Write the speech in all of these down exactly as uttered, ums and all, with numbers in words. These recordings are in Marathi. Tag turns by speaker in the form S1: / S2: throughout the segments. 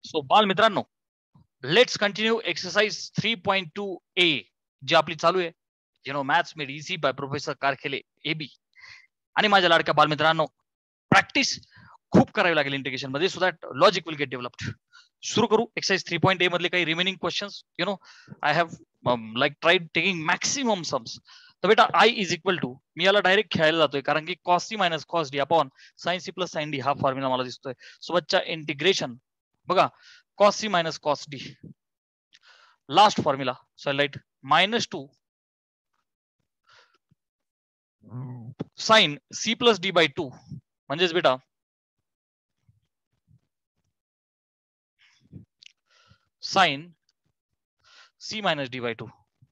S1: सो बाल मित्रांनो, let's continue exercise three point two A जी आपली चालू आहे. You know maths made easy by professor Karkhele A B. आणि माझ्या लाडक्या बालमित्रांनो, प्रॅक्टिस खूप करावी लागेल इंटिग्रेशन मध्ये, so that logic will get developed. सुरू करू एक्सरसाइज थ्री पॉइंट ए मधले काही remaining questions. You know I have like tried taking maximum sums. तर बेटा आय इज इक्वल टू, मी याला डायरेक्ट खेळायला जातोय कारण की cos C minus cos D upon sine C plus sine D हा फॉर्म्युला मला दिसतोय. सो बच्चा इंटिग्रेशन बघा, cos c minus cos d, last formula, so I'll write minus two sin c plus d by two, म्हणजेच बेटा sin c minus d by two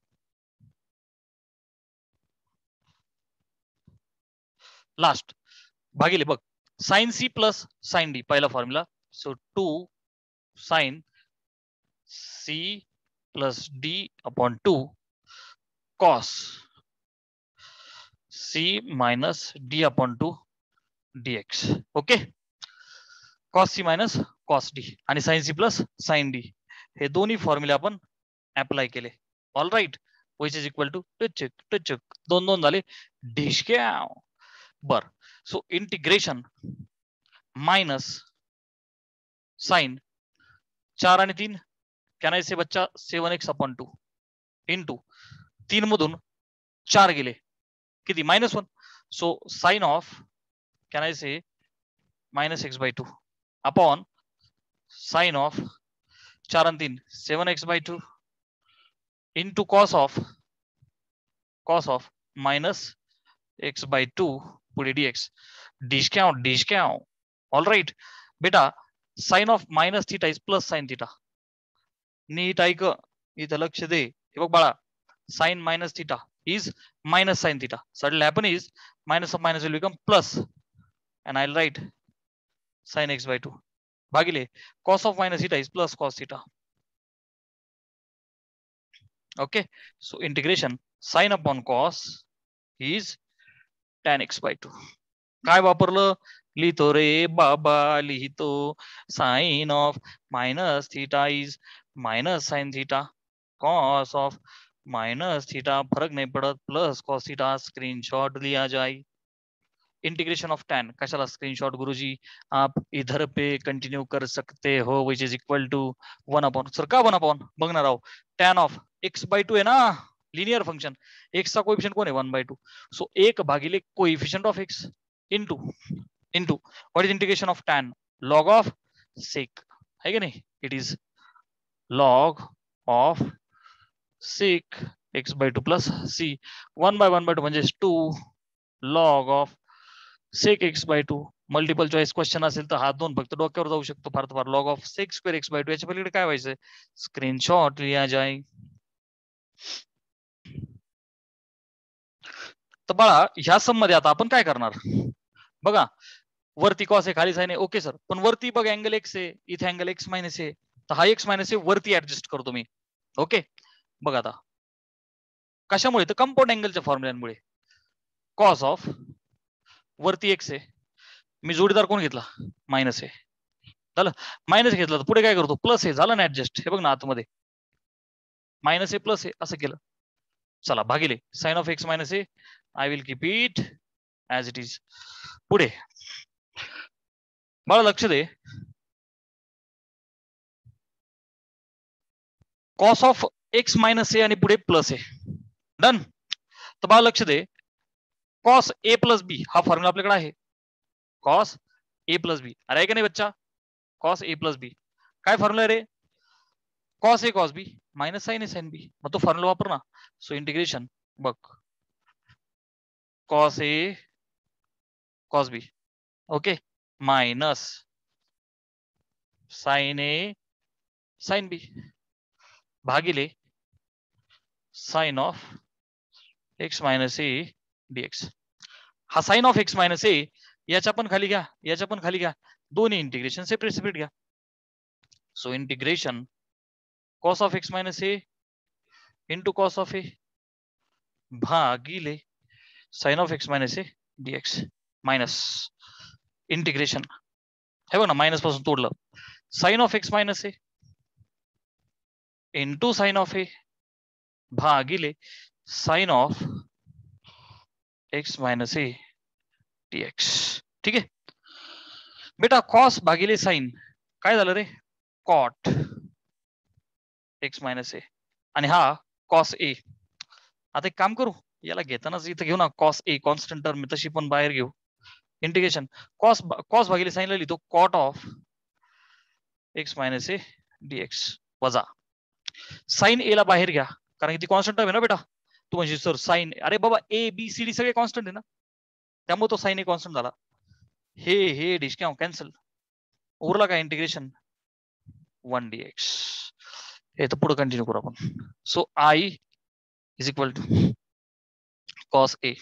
S1: last भागिले बघ sin c plus sin d पहिला formula. So two sin c plus d upon two cos c minus d upon two dx. Okay, cos c minus cos d आणि sin c plus sin d हे दोन्ही फॉर्म्युले आपण अप्लाय केले. All right, which is equal to टचक टचक दोन दोन झाले ढिशक्या. बर, सो इंटिग्रेशन मायनस साइन चार आणि तीन कॅन आय से बच्चा seven x upon two into तीन मधून चार गेले किती minus one. So sine of can I say minus x by two upon sine of चार आणि तीन seven x by two into cos of cos of minus x by two पुढे dx discount discount. All right बेटा, sine of minus theta is plus sine theta. नीट ऐक, इथं लक्ष दे. हे बघ बाळा, sine minus theta is minus sine theta. Sudden happen is minus of minus will become plus and I'll write sin x by two भागिले cos of minus theta is plus cos theta. Okay, so integration sin upon cos is tan x by two. काय वापरलं, लिहितो रे बाबा लिहितो. sin of minus theta is minus sin theta, cos of minus theta फरक नहीं पड़त प्लस cos theta. स्क्रीनशॉट लिया जाए. इंटीग्रेशन ऑफ tan कशाला स्क्रीनशॉट गुरुजी, आप इधर पे कंटिन्यू कर सकते हो. Which is equal to one upon, sir का वन अपॉन बघणार आहो. tan of x by two आहे ना, लिनियर फंक्शन. x चा कोएफिशिएंट कोण आहे वन बाय टू. सो एक भागिले coefficient of x into into what is integration of tan, log of sec है कि नहीं. It is log of sec x by two plus c. One by one by two म्हणजे two log of sec x by two. Multiple choice question असेल तर हा दोन फक्त डोक्यावर जाऊ शकतो फार फार. Log of sec square x by two याच्या पलीकडे काय व्हायचंय, स्क्रीनशॉट लिया जाए. तर बाळा ह्या सम मध्ये आता आपण काय करणार बघा, वरती कॉस आहे खाली साइन आहे. ओके सर, पण वरती बघ अँगल एक्स आहे, इथे अँगल एक्स मायनस आहे, तर हा एक्स मायनस आहे वरती ऍडजस्ट करतो मी. ओके बघ आता कशामुळे, तर कंपाऊंड अँगलच्या फॉर्म्युलांमुळे. कॉस ऑफ वरती एक्स आहे, मी जोडीदार कोण घेतला मायनस आहे, झालं मायनस घेतला तर पुढे काय करतो प्लस आहे, झालं ना ऍडजस्ट. हे बघ ना आतमध्ये मायनस आहे प्लस आहे असं केलं. चला भागिले साइन ऑफ एक्स मायनस आहे, I will keep it as it is. पुढे बाळा लक्ष दे, कॉस ऑफ एक्स मायनस आहे आणि पुढे प्लस आहे. डन. तर बाळा लक्ष दे, कॉस ए प्लस बी हा फॉर्म्युला आपल्याकडे आहे. कॉस ए प्लस बी, अरे आहे का नाही बच्चा, कॉस ए प्लस बी काय फॉर्म्युला रे, cos A cos B minus sine A sine B. मग तो फॉर्म्युला वापर ना. सो इंटिग्रेशन बघ cos A cos B okay minus sine A sine B भागिले sine of x minus A dx. हा sine of x minus A याच्या पण खाली घ्या, याच्या पण खाली घ्या, दोन्ही इंटिग्रेशन सेपरेट सेपरेट घ्या. So integration cos of x minus A into cos of A भागिले sine of x minus A dx minus integration. हे बघ ना मायनस पासून तोडलं sine of x minus A into sine of A भागिले sine of x minus A d x. ठीक आहे बेटा. कॉस भागिले साइन काय झालं रे, कॉट एक्स मायनस ए आणि हा कॉस ए. आता एक काम करू, याला घेतानाच इथं घेऊ ना कॉस ए कॉन्स्टंट टर्म तशी पण बाहेर घेऊ. इंटिग्रेशन कॉस कॉस भागिले साइनला लिहितो cot of x minus A dx वजा साइन ए ला बाहेर घ्या कारण ती कॉन्स्टंट टर्म आहे ना बेटा. तू म्हणजे सर साइन, अरे बाबा ए बी सी डी सगळे कॉन्स्टंट आहे ना, त्यामुळे तो साइन ए कॉन्स्टंट झाला. हे हे डिस्काउंट कॅन्सल, उरला काय इंटिग्रेशन वन डीएक्स. हे तर पुढे कंटिन्यू करू आपण. So I is equal to cos A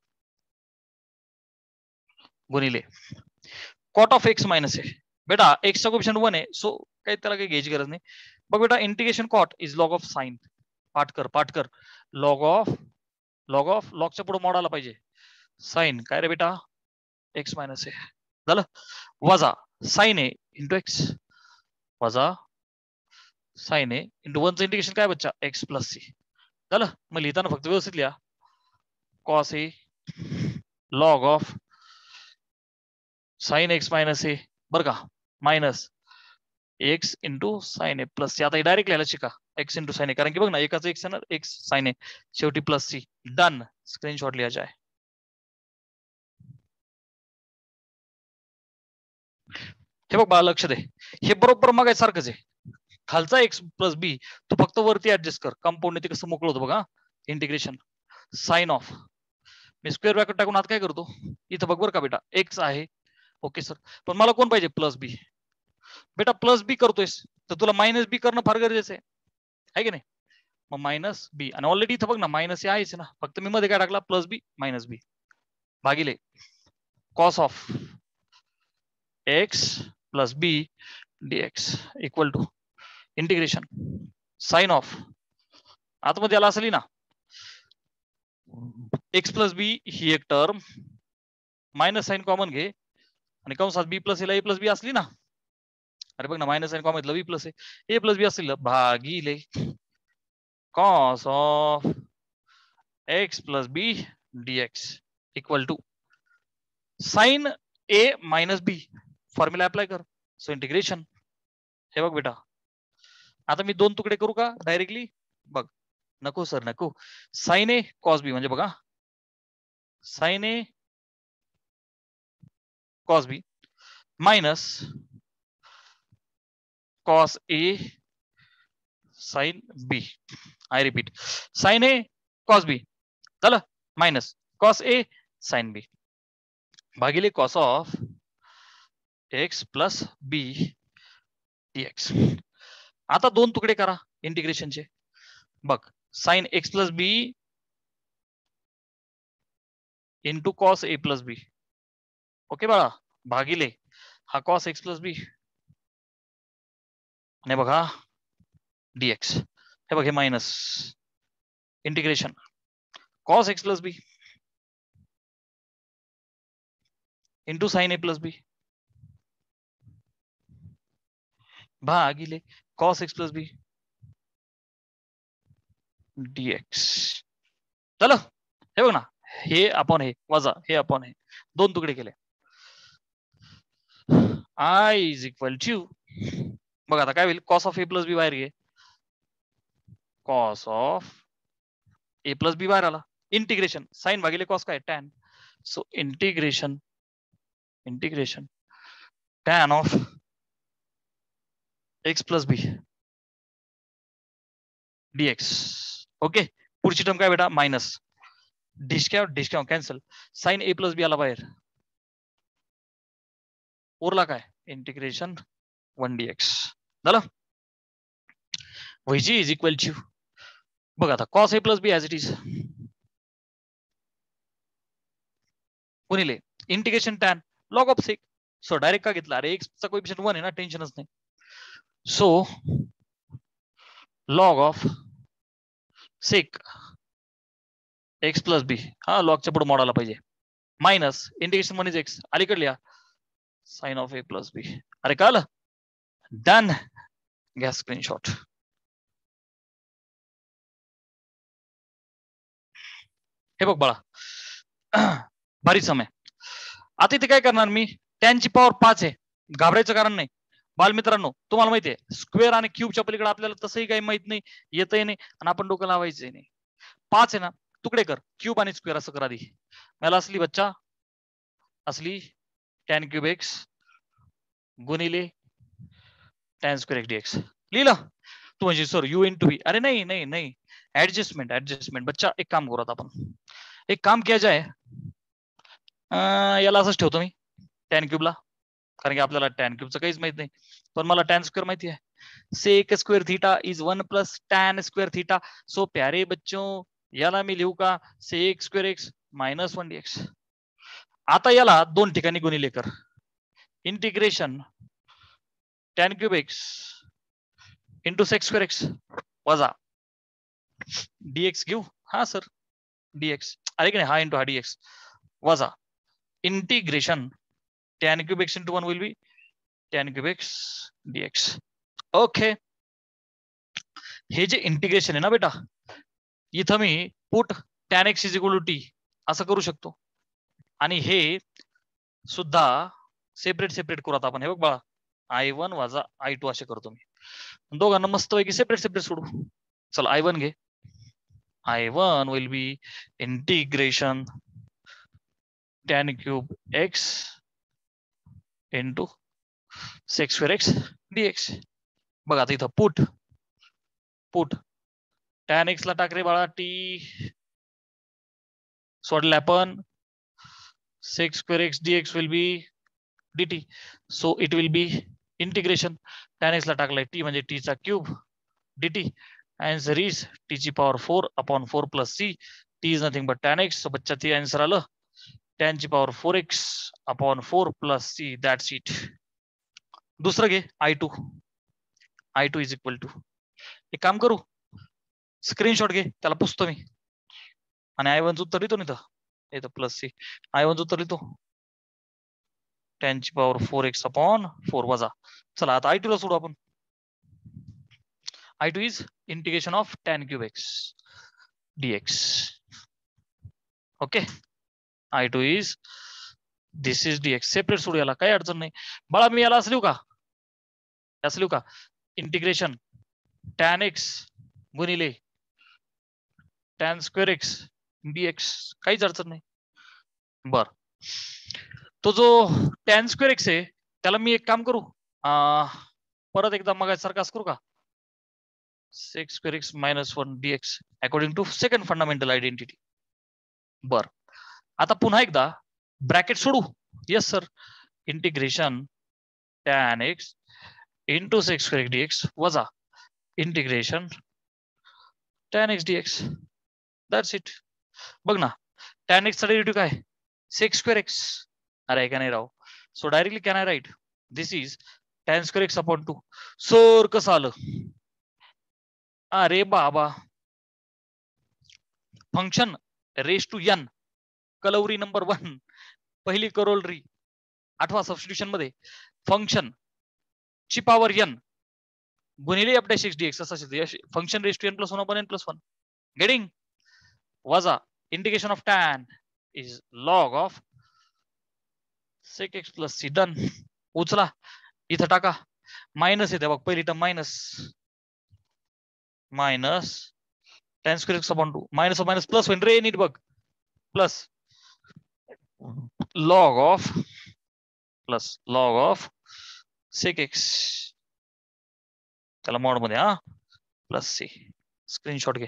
S1: गुणिले cot of x minus A. बेटा एक्सचा कोएफिशिएंट वन आहे, सो काही त्याला काही घ्यायची गरज नाही. बघ बेटा integration cot is log of sine. पाठ कर पाठ कर. लॉग ऑफ लॉग ऑफ लॉगच्या पुढे मॉड आला पाहिजे. साइन काय रे बेटा एक्स मायनस ए झालं वजा साइन ए इंटू एक्स वजा साइन ए इंटू वनचं इंटिग्रेशन काय बच्चा एक्स प्लस सी झालं. मग लिहिताना फक्त व्यवस्थित लिहा cos A log of sine x minus A बरं का minus x into sine A plus C. आता डायरेक्ट लिहायला शिका एक्स इंटू साइन ए, कारण की बघ ना एकाच एक्स आहे ना एक्स साइन ए शेवटी प्लस सी. डन. स्क्रीनशॉट लिहा जाए. हे बघ बाळा लक्ष दे, हे बरोबर मग सारखंच आहे. खालचा एक्स प्लस बी तू फक्त वरती ऍडजस्ट कर. कंपाऊंड ते कसं मोकळं होतं बघा इंटिग्रेशन. साइन ऑफ मी स्क्वेअर ब्रॅकेट टाकून आता काय करतो इथं बघ बरं का बेटा एक्स आहे ओके सर, पण मला कोण पाहिजे प्लस बी. बेटा प्लस बी करतोयस तर तुला मायनस बी करणं फार गरजेचं आहे आहे की नाही. मग मायनस बी आणि ऑलरेडी इथं बघ ना मायनस ए आहेच ना, फक्त मी मध्ये काय टाकला प्लस बी मायनस बी भागिले cos of x plus B dx equal to integration sine of आतमध्ये आला असेल ना एक्स प्लस बी ही एक टर्म मायनस साइन कॉमन घे आणि कंसात बी प्लस ए प्लस बी असली ना, अरे बघ ना minus sine common B plus A plus B असतील भागिले cos of x plus B dx equal to sine A minus B. Formula apply कर. सो इंटिग्रेशन हे बघ बेटा आता मी दोन तुकडे करू का डायरेक्टली बघ. नको सर नको. साइन ए कॉस बी म्हणजे बघा sine A cos B minus cos A sine B. I repeat sine A cos B झालं मायनस कॉस ए साइन बी भागिले cos of x plus B dx. आता दोन तुकडे करा इंटिग्रेशनचे बघ sine x plus B into cos A plus B okay बाळा भागिले हा कॉस एक्स प्लस बी आणि बघा डीएक्स. हे बघ हे minus integration cos x plus B into sine A plus B भागिले cos x plus B dx चलो. हे बघ ना हे आपण हे वजा हे आपण हे दोन तुकडे केले. आय इज इक्वल टू बघ आता काय होईल cos of A plus B बाहेर घे cos of A plus B बाहेर आला इंटिग्रेशन साइन भागिले कॉस काय tan. So integration integration tan of x plus B dx okay. पुढची टर्म काय बेटा minus discount discount cancel sine A plus B आला बाहेर उरला काय इंटिग्रेशन वन डीएक्स झालं. व्हीजी इज इक्वल टू बघ आता cos A plus B as it is गुणिले integration tan log of sec. So direct का घेतला अरे एक्स चा कोएफिशिएंट वन आहे ना टेन्शनच नाही. So log of sec x plus B हा लॉगच्या पुढे मॉड आला पाहिजे minus integration one is x अलीकडे लिहा sine of A plus B. अरे का आलं डन, घ्या स्क्रीनशॉट. हे बघ बाळा, भारी समय. आता इथे काय करणार मी, टॅनची पॉवर पाच आहे, घाबरायचं कारण नाही. बालमित्रांनो तुम्हाला माहितीये स्क्वेअर आणि क्यूबच्या पलीकडे आपल्याला तसंही काही माहित नाही, येतही नाही आणि आपण डोकं लावायचंही नाही. पाच आहे ना, तुकडे कर, क्यूब आणि स्क्वेअर असं कर आधी. मला असली बच्चा असली टॅन क्यूब एक्स गुणिले टॅन स्क्वेअर एक्स डीएक्स लिहिलं तू म्हणजे सर यू इन टू बी. अरे नाही नाही नाही, ऍडजस्टमेंट ऍडजस्टमेंट बच्चा. एक काम करू आता आपण, एक काम किया जाय, याला असंच ठेवतो मी टॅन क्यूबला, कारण की आपल्याला टॅन क्यूबचं काहीच माहित नाही, पण मला टॅन स्क्वेअर माहिती आहे. Sec square theta is one plus tan square theta. So प्यारे बच्चों याला मी लिहू का, sec square x minus one d x. आता याला दोन ठिकाणी गुणिले कर, integration tan cube x into secs square x वजा डीएक्स घेऊ. हा सर डीएक्स, अरे की नाही, हा इंटू हा डीएक्स वजा integration tan cube x into one will be tan cube x dx. Okay, हे जे इंटिग्रेशन आहे ना बेटा, इथं मी put tan x is equal to T असं करू शकतो, आणि हे सुद्धा सेपरेट सेपरेट करू आता आपण. हे बघ बाळा, आय वन वजा आय टू असे करतो मी, दोघांना मस्त पैकी सेपरेट सेपरेट सोडू. चल आय वन घे, I one will be integration tan cube x into secs square x dx. बघा आता इथं पुट पुट टॅन एक्स ला टाक रे बाळा टी, सोडले आपण secs square x dx will be dt. So it will be integration tan x ला टाकलाय टी म्हणजे टी चा cube dt. Answer is T ची power four upon four plus C. T is nothing but tan x. बच्चा ते आन्सर आलं, टॅन ची power four x upon four plus C, that's it. दुसरं घे I two, I two is equal to, एक काम करू स्क्रीनशॉट घे, त्याला पुसतो मी, आणि आय वन उत्तर लिहितो ना इथं प्लस सी, आय वन उत्तर लिहितो टॅन ची power four x upon four वजा. चला आता आय टू ला सोडू आपण. I two is integration of tan cube x dx. Okay, I two is this is dx. Separate सोडू, याला काही अडचण नाही बाळा. मी याला असं लिहू का, असं लिहू का, इंटिग्रेशन टॅन एक्स गुणिले टॅन स्क्वेअर एक्स डीएक्स, काहीच अडचण नाही. बर, तो जो टॅन स्क्वेअर एक्स आहे त्याला मी एक काम करू, परत एकदा मग सारखा करू का, secs square x minus one dx according to second fundamental identity. बर, आता पुन्हा एकदा ब्रॅकेट सोडू. Yes sir, integration tan x into secs square x dx वजा integration tan x dx, that's it. बघ ना, टॅन एक्स चा डेरिव्हेटिव्ह काय, सेक्स स्क्वेअर एक्स. अरे का नाही राव. So directly can I write this is tan square x upon two. Sir कसं आलं, अरे बाबा, function raise to n, corollary number one, पहिली करोलरी, आठवा सबस्टिट्यूशन मध्ये फंक्शन ची पॉवर एन गुणिले एफ डॅश एक्स डीएक्स असं function raise to n plus one upon n plus one getting वजा integration of tan is log of sec x plus c. Done. उचला इथं टाका, मायनस येते बघ, पहिली term minus minus tan square x upon two, minus minus plus होईल रे, नीट बघ, plus log of plus log of sec x, त्याला मॉड मध्ये हा प्लस सी. स्क्रीनशॉट घे.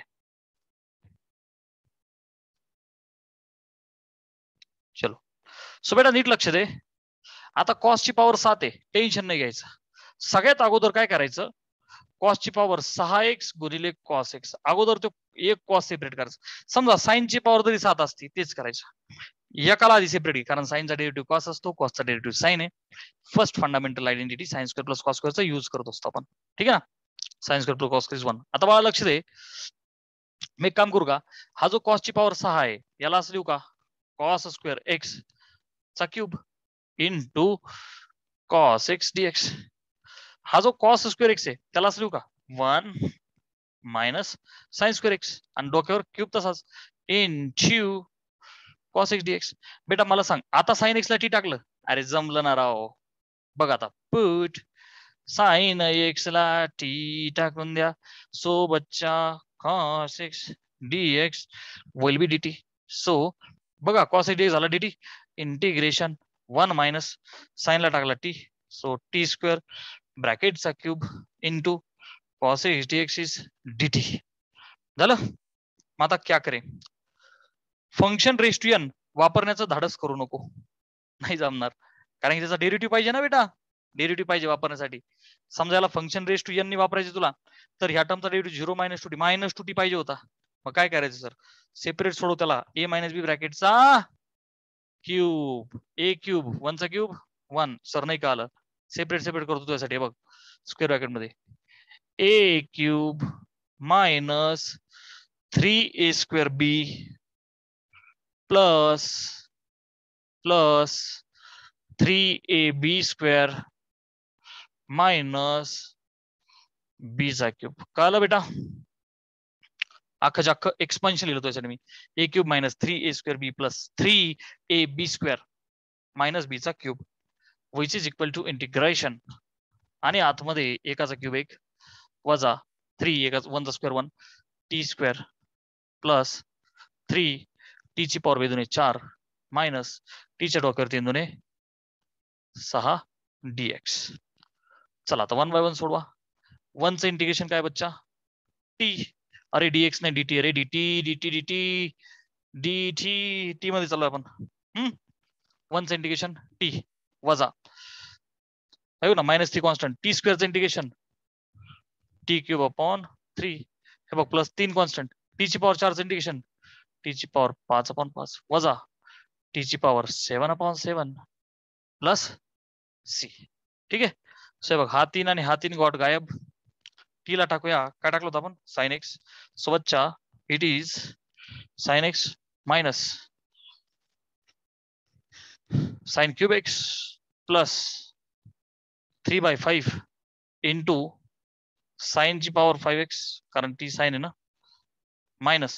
S1: चलो, सो बेटा नीट लक्ष दे. आता कॉस ची पॉवर सात आहे, टेन्शन नाही घ्यायचं. सगळ्यात अगोदर काय करायचं, कॉस ची पॉवर सहा एक्स गुणिले कॉस एक्स, अगोदर तो एक कॉस सेपरेट करायचं. समजा साइन ची पॉवर जरी सात असती तेच करायचं, एकाला आधी सेपरेट, कारण साइनचा डेरिव्हेटिव्ह कॉस असतो, कॉसचा डेरिव्हेटिव्ह साइन आहे. First fundamental identity sine square plus cos स्क्वेअरचा यूज करत असतो आपण, ठीक आहे ना. Sine square plus cos square one. आता मला लक्ष दे, मी एक काम करू का, हा जो कॉस ची पॉवर सहा आहे याला असं लिहू का, कॉस स्क्वेअर एक्स चा cube into cos x dx. हा जो कॉस स्क्वेअर एक्स आहे त्यालाच लिहू का one minus sine square x आणि डोक्यावर क्यूब तसाच into cos x dx. बेटा मला सांग आता साइन एक्स ला टी टाकलं अरे जमलं ना राव. बघ आता पुट साइन एक्स ला टी टाकून द्या सो बच्चा cos x dx will be dt. So बघा कॉस एक्स डीएक्स झाला dt integration one minus sine ला टाकला टी सो टी स्क्वेअर ब्रॅकेटचा cube into cos x dx is dt. झालं. मग आता क्या करे फंक्शन रेस टू एन वापरण्याचं धाडस करू नको. नाही जमणार कारण की त्याचा डेरिव्हेटिव्ह पाहिजे ना बेटा. डेरिव्हेटिव्ह पाहिजे वापरण्यासाठी. समजा याला फंक्शन रेस टू एन नी वापरायचे तुला तर ह्या टर्मचा derivative zero minus two t minus two t पाहिजे होता. मग काय करायचं सर सेपरेट सोडव त्याला ए मायनस बी ब्रॅकेटचा क्यूब ए क्यूब वनचा क्यूब वन सर नाही का आलं सेपरेट सेपरेट करतो तुझ्यासाठी. बघ स्क्वेअर ब्रॅकेट मध्ये a cube minus three a square b plus plus three a b square minus b चा क्यूब. कळलं बेटा. अख्खं अख्खं एक्सपान्शन लिहिलं त्यासाठी मी a cube minus three a square b plus three a b square minus b चा cube which is equal to integration आणि आतमध्ये एकाचा क्यूब एक वजा थ्री एका वनचा square one t square plus three t ची पॉवर बेदुने चार मायनस टीच्या डोक्यावर तीन दुने सहा डीएक्स. चला आता वन बाय वन सोडवा. वनचं इंटिग्रेशन काय बच्चा टी अरे डीएक्स नाही डीटी अरे dt dt dt dt t मध्ये चालू आपण. हम्म वनचं इंटिग्रेशन टी वजा आहे ना मायनस थ्री कॉन्स्टंट टी स्क्वेअरचं integration t cube upon three हे बघ प्लस तीन कॉन्स्टंट टी ची पॉवर चारचं इंटिग्रेशन टी ची पॉवर पाच अपॉन पाच वजा टी ची power seven upon seven plus c. ठीक आहे. सो बघ हा तीन आणि हा तीन गॉट गायब. टी ला टाकूया काय टाकलं होतं आपण साइन एक्स सोबतच्या it is sine x minus sine cube x plus three by five into sine ची पॉवर फाईव्ह एक्स कारण टी साइन आहे ना मायनस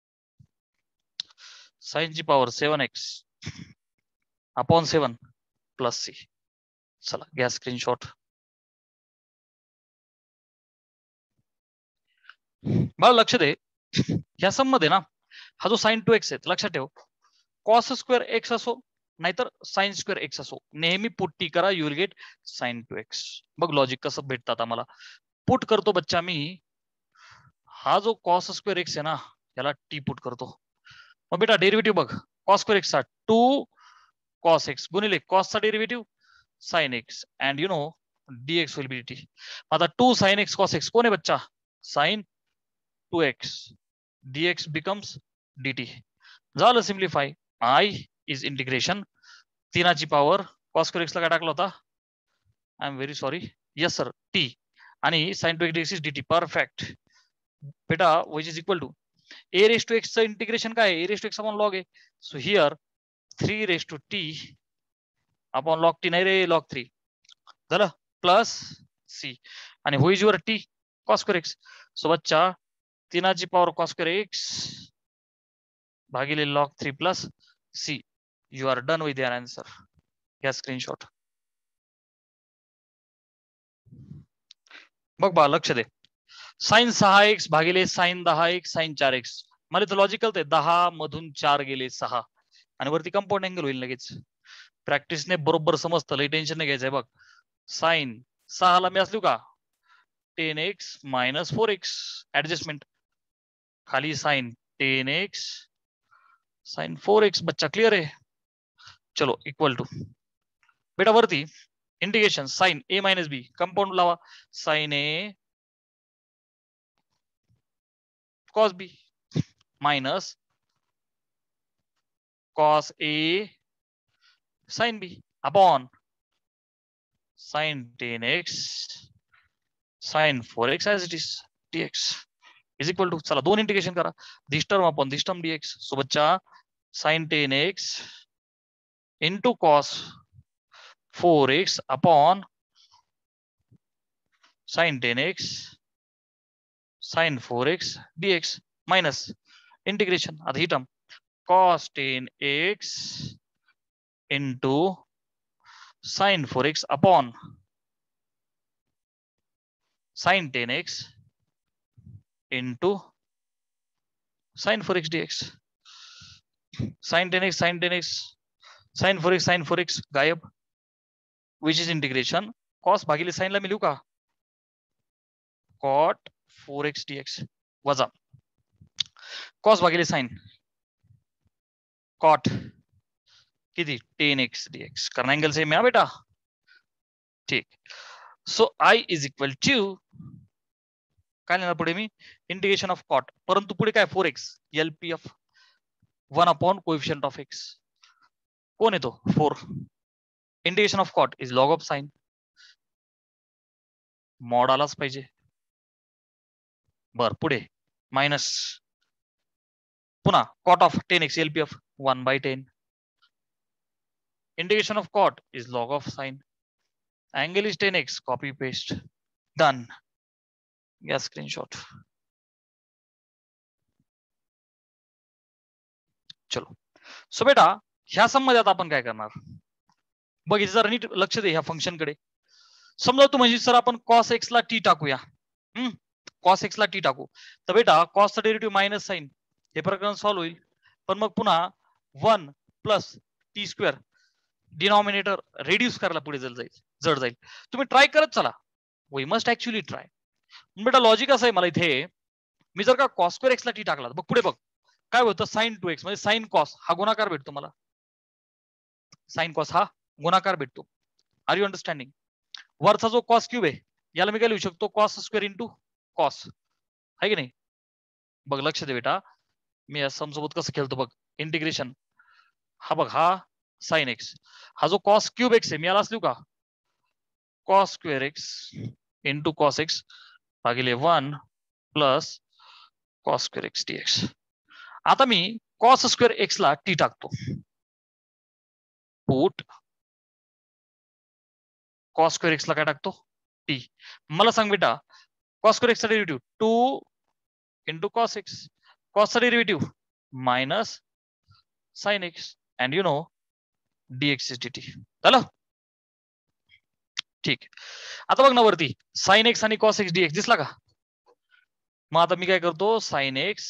S1: साइन ची power seven x upon seven plus c. चला घ्या स्क्रीनशॉट. मला लक्ष दे ह्या सम मध्ये ना हा जो साइन टू एक्स आहे लक्षात ठेव कॉस स्क्वेअर एक्स असो नाहीतर साइन स्क्वेअर एक्स असो नेहमी पुट्टी करा you will get sine two x. बघ लॉजिक कसं भेटतात आम्हाला. पुट करतो बच्चा मी हा जो कॉस स्क्वेअर एक्स आहे ना याला टी पुट करतो. मग बेटा डेरिव्हेटिव्ह बघ कॉस स्क्वेअर एक्सचा टू कॉस एक्स गुणिले कॉसचा derivative sine x and you know dx will be d t. आता two sine x cos x कोण आहे बच्चा sine two x dx becomes dt. झालं सिम्प्लिफाय. i इज इंटिग्रेशन तीनाची पॉवर कॉस स्क्वेअर एक्स ला काय टाकला होता I am very sorry yes sir t आणि sine two x is dt. Perfect बेटा which is equal to a raise to x चं इंटिग्रेशन काय a raise to x upon log आहे. So here three raise to t upon log t नाही रे लॉग थ्री झालं प्लस सी आणि who's your t cos square x. So बच्चा तीनाची पॉवर कॉस स्क्वेअर एक्स भागिले log three plus c. You are done with your answer. घ्या स्क्रीनशॉट. बघ बा लक्ष दे साइन सहा एक्स भागिले साइन दहा एक्स साइन चार एक्स. मला तर लॉजिकल ते दहा मधून चार गेले सहा आणि वरती कंपाऊंड अँगल होईल लगेच. प्रॅक्टिसने बरोबर समजतं लई टेन्शन नाही घ्यायचंय. बघ साइन सहाला मी असलो का ten x minus four x adjustment खाली sine ten x sine four x बच्चा क्लियर आहे. चलो इक्वल टू बेटा वरती इंटिग्रेशन साइन ए मायनस बी कंपाऊंड लावा sine A cos B minus cos A sine b upon sine ten x sine four x as it is dx is equal to चला दोन इंटिग्रेशन करा this term upon this term dx. So बच्चा sine ten x into cos four x upon sine ten x sine four x dx minus integration, आता ही term cos ten x into sine four x upon sine ten x into sine four x dx. Sine ten x sine ten x sine four x sine four x गायब, विच इज इंटिग्रेशन कॉस भागिले साइन ला मी लिहू का कॉट फोर एक्स डीएक्स वजा कॉस भागिले साइन कॉट किती टेन एक्स डीएक्स. करना एंगल सेम है बेटा. ठीक. So I is equal to काय लिहिणार पुढे मी इंटिग्रेशन ऑफ कॉट, परंतु पुढे काय four x LPF one upon coefficient of x कोण येतो four. Integration of cot is log of sine, mod आलाच पाहिजे. बर पुढे मायनस पुन्हा cot of ten x LPF one by ten. Integration of cot is log of sine, angle is ten x, copy paste done. या स्क्रीनशॉट. चलो सो बेटा ह्या सम मध्ये आता आपण काय करणार बघ, इथे जरा नीट लक्ष दे ह्या फंक्शन कडे. समजा तू म्हणजे सर आपण कॉस एक्स ला टी टाकूया. हम्म कॉस एक्स ला टी टाकू तर बेटा कॉसचा डेरिव्हेटिव्ह मायनस साइन हे प्रकरण सॉल्व्ह होईल. पण मग पुन्हा one plus t square denominator reduce करायला पुढे जड जाईल जड जाईल. तुम्ही ट्राय करत चला, वी मस्ट ऍक्च्युअली ट्राय. बेटा लॉजिक असं आहे मला इथे, मी जर का कॉस स्क्वेअर एक्स ला टी टाकला बघ पुढे बघ काय होतं साइन टू एक्स म्हणजे साइन कॉस हा गुणाकार भेटतो मला. साइन कॉस हा गुणाकार भेटतो. Are you understanding. वरचा जो कॉस क्यूब आहे याला मी काय लिहू शकतो कॉस स्क्वेअर इंटू कॉस आहे की नाही. बघ लक्ष दे बेटा, मी या सम सोबत कसं खेळतो बघ. इंटिग्रेशन हा बघ हा साइन एक्स, हा जो कॉस क्यूब एक्स आहे मी यालाच लिहू का cos square x into cos x भागिले one plus cos square x dx. आता मी कॉस स्क्वेअर एक्स ला टी टाकतो. पुट कॉस स्क्वेअर एक्स ला काय टाकतो टी. मला सांग बेटा कॉस स्क्वेअर एक्स चा derivative two into cos x, cos चा derivative minus sine x and you know dx is dt. झालं. ठीक. आता बघ ना वरती साइन एक्स आणि कॉस एक्स डीएक्स दिसला का. मग आता मी काय करतो sine x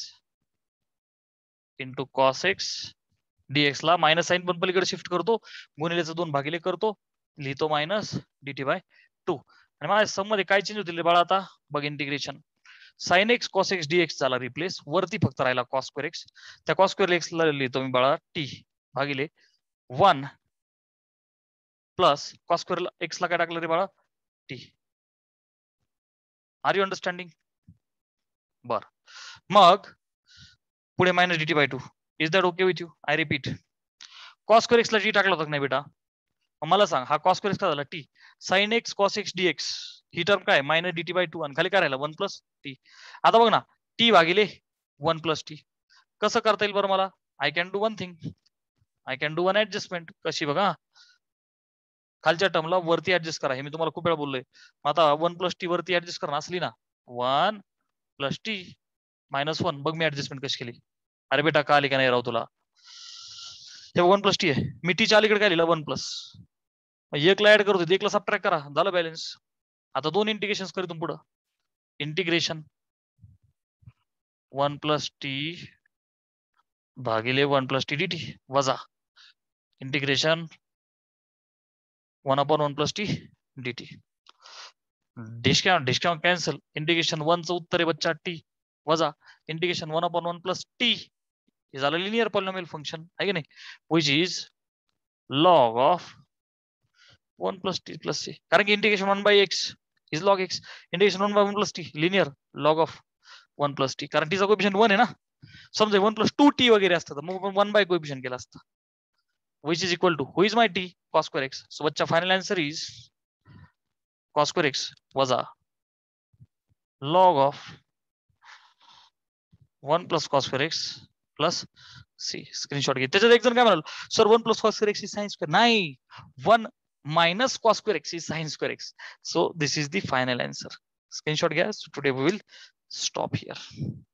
S1: into cos x dx ला मायनस साइन पण पलीकडे शिफ्ट करतो, गुणिलेचं दोन भागिले करतो, लिहितो मायनस डीटी बाय टू. आणि माझ्या सम मध्ये काय चेंज होतील बाळा आता बघ. Integration sine x cos x dx झाला रिप्लेस, वरती फक्त राहिला कॉस स्क्वेअर एक्स. त्या कॉस स्क्वेअर एक्स ला लिहितो मी बाळा टी भागिले one plus cos square x ला काय टाकलं रे बाळा टी. R you understanding. बर मग पुढे minus dt by two. Is that okay with you. I repeat cos square x ला टी टाकला होता नाही बेटा. मला सांग हा कॉस स्क्वेअर एक्स का झाला t. Sine x cos x dx ही टर्म काय मायनस डीटी बाय टू आणि खाली काय राहिला वन प्लस टी. आता बघ ना टी भागिले वन प्लस टी कसं करता येईल बरं मला. I can do one thing, I can do one adjustment. कशी बघा खालच्या टर्मला वरती ऍडजस्ट करा, हे मी तुम्हाला खूप वेळा बोललोय. आता वन प्लस टी वरती ऍडजस्ट करा असली ना one plus t minus one. बघ मी ऍडजस्टमेंट कशी केली. अरे बेटा का आली का नाही राव तुला. हे वन प्लस टी आहे, मी टीच्या अलीकडे काय लिहिलं वन प्लस. एकला ऍड करतो एकला सबट्रॅक्ट करा झालं बॅलन्स. आता दोन इंटिग्रेशन करू पुढं. इंटिग्रेशन वन प्लस टी भागिले one plus t d t वजा integration one upon one plus t d t. Discount discount cancel. Integration one चं उत्तर आहे बच्चा टी वजा integration one upon one plus t हे झालं लिनियर पॉलिनॉमियल फंक्शन आहे की नाही, which is log of one plus t plus c. कारण की integration one by x is log x, integration one by one plus t linear log of one plus t. कारण टीचा कोएफिशिएंट वन आहे ना. समजा वन प्लस टू टी वगैरे असतं तर मग वन बाय कोएफिशिएंट केला असतं. Which is equal to who is my t cos square x. So बच्चा final answer is cos square x वजा log of one plus cos square x plus c. Screenshot घे. त्याच्यात एक जण काय म्हणाल sir one plus cos square x is sine square. नाही one minus cos square x is sine square x. So this is the final answer. Screenshot घ्या. Today we will stop here.